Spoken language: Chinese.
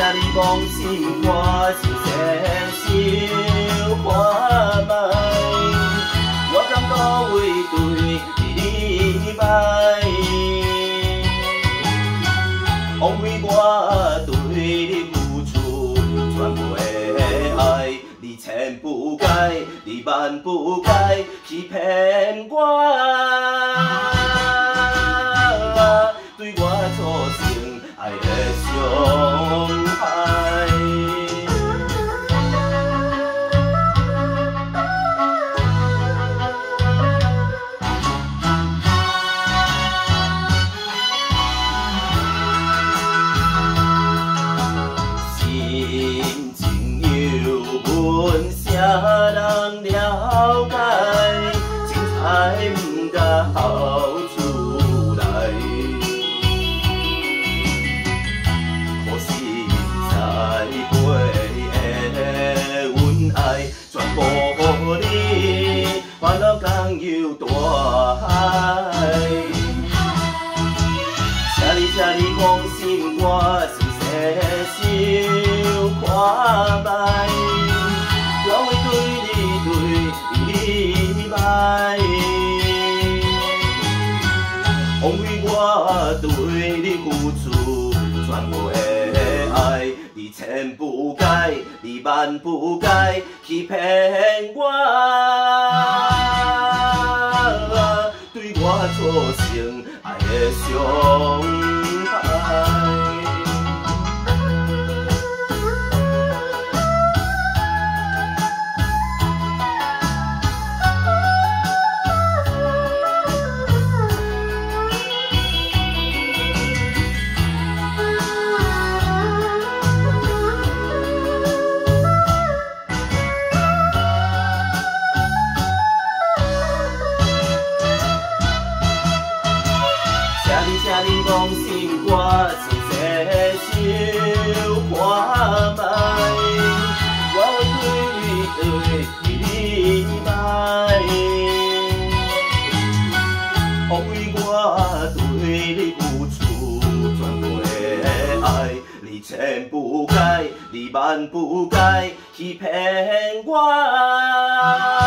听你讲心肝是细想看覓，我敢倒位对你歹？枉费我对你付出全部的爱，你千不该，你万不该欺骗我，对我造成爱的伤害。心情有问啥人了解？情菜不甲好出来，可心栽培的恩爱，全部予你，烦恼共有大海。请你讲心肝是细想看覓，我会对你歹，枉费我对你付出全部的爱，你千不该，你万不该欺骗我，对我造成爱的伤害。请你讲心肝是细想看覓，我会对你歹，枉费我对你付出全部的爱，你千不该，你万不该欺骗我。